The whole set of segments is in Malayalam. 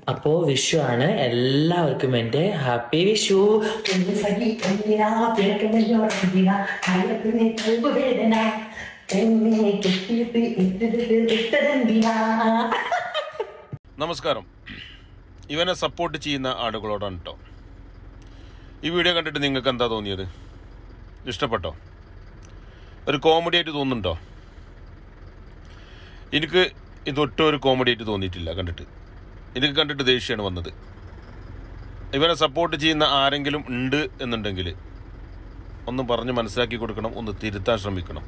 അപ്പോ വിഷു ആണ്. എല്ലാവർക്കും എൻ്റെ ഹാപ്പി വിഷു. നമസ്കാരം. ഇവനെ സപ്പോർട്ട് ചെയ്യുന്ന ആളുകളോടാണ് കേട്ടോ. ഈ വീഡിയോ കണ്ടിട്ട് നിങ്ങൾക്ക് എന്താ തോന്നിയത്? ഇഷ്ടപ്പെട്ടോ? ഒരു കോമഡി ആയിട്ട് തോന്നുന്നുണ്ടോ? എനിക്ക് ഇതൊട്ടും ഒരു കോമഡി ആയിട്ട് തോന്നിയിട്ടില്ല. എനിക്ക് കണ്ടിട്ട് ദേഷ്യമാണ് വന്നത്. ഇവനെ സപ്പോർട്ട് ചെയ്യുന്ന ആരെങ്കിലും ഉണ്ട് എന്നുണ്ടെങ്കിൽ ഒന്ന് പറഞ്ഞ് മനസ്സിലാക്കി കൊടുക്കണം, ഒന്ന് തിരുത്താൻ ശ്രമിക്കണം.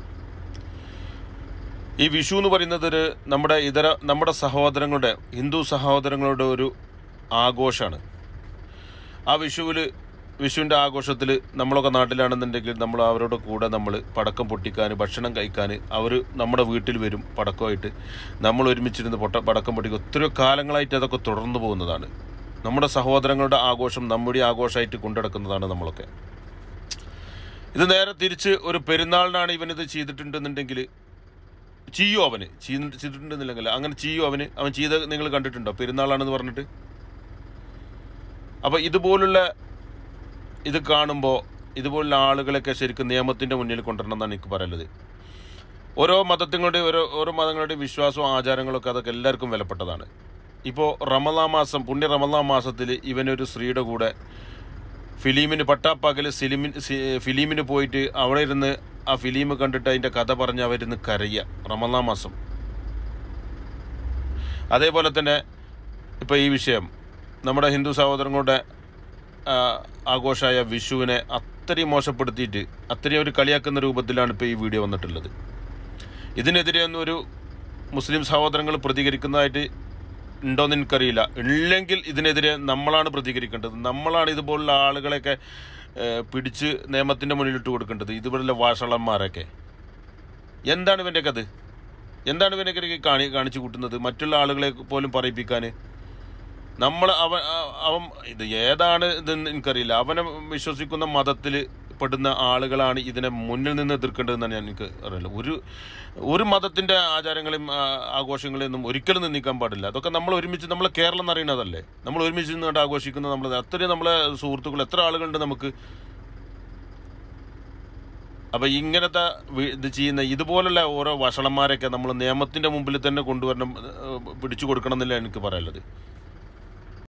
ഈ വിഷു എന്ന് പറയുന്നത് നമ്മുടെ സഹോദരങ്ങളുടെ, ഹിന്ദു സഹോദരങ്ങളുടെ ഒരു ആഘോഷമാണ്. ആ വിഷുവിൻ്റെ ആഘോഷത്തിൽ നമ്മളൊക്കെ നാട്ടിലാണെന്നുണ്ടെങ്കിൽ നമ്മൾ അവരുടെ കൂടെ നമ്മൾ പടക്കം പൊട്ടിക്കാൻ, ഭക്ഷണം കഴിക്കാൻ അവർ നമ്മുടെ വീട്ടിൽ വരും പടക്കമായിട്ട്. നമ്മൾ ഒരുമിച്ചിരുന്ന് പടക്കം പൊട്ടിക്കുക. ഒത്തിരി കാലങ്ങളായിട്ട് അതൊക്കെ തുടർന്നു പോകുന്നതാണ്. നമ്മുടെ സഹോദരങ്ങളുടെ ആഘോഷം നമ്മുടെ ആഘോഷമായിട്ട് കൊണ്ടുനടക്കുന്നതാണ് നമ്മളൊക്കെ. ഇത് നേരെ തിരിച്ച് ഒരു പെരുന്നാളിനാണ് ഇവനിത് ചെയ്തിട്ടുണ്ടെന്നുണ്ടെങ്കിൽ ചെയ്തിട്ടുണ്ടെന്നില്ലെങ്കിൽ അങ്ങനെ ചെയ്യൂ. അവൻ ചെയ്ത് നിങ്ങൾ കണ്ടിട്ടുണ്ടോ? പെരുന്നാളാണെന്ന് പറഞ്ഞിട്ട്. അപ്പോൾ ഇത് കാണുമ്പോൾ ഇതുപോലുള്ള ആളുകളൊക്കെ ശരിക്കും നിയമത്തിൻ്റെ മുന്നിൽ കൊണ്ടുവരണം എന്നാണ് എനിക്ക് പറയുന്നത്. ഓരോ മതങ്ങളുടെ വിശ്വാസവും ആചാരങ്ങളൊക്കെ അതൊക്കെ എല്ലാവർക്കും വിലപ്പെട്ടതാണ്. ഇപ്പോൾ പുണ്യ റമദാൻ മാസത്തിൽ ഇവനൊരു സ്ത്രീയുടെ കൂടെ പട്ടാപ്പകൽ ഫിലിമിന് പോയിട്ട് അവിടെ ഇരുന്ന് ആ ഫിലിം കണ്ടിട്ട് അതിൻ്റെ കഥ പറഞ്ഞ് അവരിന്ന് കരയുക. റമദാൻ മാസം. അതേപോലെ തന്നെ ഇപ്പോൾ ഈ വിഷയം നമ്മുടെ ഹിന്ദു സഹോദരങ്ങളുടെ ആഘോഷമായ വിഷുവിനെ അത്രയും മോശപ്പെടുത്തിയിട്ട് അത്രയും ഒരു കളിയാക്കുന്ന രൂപത്തിലാണ് ഇപ്പോൾ ഈ വീഡിയോ വന്നിട്ടുള്ളത്. ഇതിനെതിരെ ഒന്നും ഒരു മുസ്ലിം സഹോദരങ്ങൾ പ്രതികരിക്കുന്നതായിട്ട് ഉണ്ടോയെന്ന് എനിക്കറിയില്ല. ഇല്ലെങ്കിൽ ഇതിനെതിരെ നമ്മളാണ് പ്രതികരിക്കേണ്ടത്. നമ്മളാണ് ഇതുപോലുള്ള ആളുകളെയൊക്കെ പിടിച്ച് നിയമത്തിൻ്റെ മുന്നിലിട്ട് കൊടുക്കേണ്ടത്. ഇതുപോലുള്ള വാഷളന്മാരൊക്കെ. എന്താണ് ഇവൻ്റെ കഥ? എന്താണ് ഇവനൊക്കെ കാണിച്ചു കൂട്ടുന്നത്? മറ്റുള്ള ആളുകളെ പോലും പറയിപ്പിക്കാൻ അവൻ ഇത് ഏതാണ് ഇതെന്ന് എനിക്കറിയില്ല. അവനെ വിശ്വസിക്കുന്ന മതത്തിൽ പെടുന്ന ആളുകളാണ് ഇതിനെ മുന്നിൽ നിന്ന് എതിർക്കേണ്ടതെന്നാണ് എനിക്ക് അറിയില്ല. ഒരു മതത്തിൻ്റെ ആചാരങ്ങളെയും ആഘോഷങ്ങളെയൊന്നും ഒരിക്കലും നിന്ദിക്കാൻ പാടില്ല. അതൊക്കെ നമ്മളെ കേരളം എന്ന് അറിയണതല്ലേ. നമ്മൾ ഒരുമിച്ച് നിന്നുകൊണ്ട് ആഘോഷിക്കുന്നത് അത്രയും നമ്മളെ സുഹൃത്തുക്കൾ എത്ര ആളുകളുണ്ട് നമുക്ക്. അപ്പം ഇങ്ങനത്തെ ഇത് ചെയ്യുന്ന ഇതുപോലുള്ള ഓരോ വഷളന്മാരൊക്കെ നമ്മൾ നിയമത്തിൻ്റെ മുമ്പിൽ തന്നെ പിടിച്ചു കൊടുക്കണം എന്നല്ല എനിക്ക് പറയാനുള്ളത്.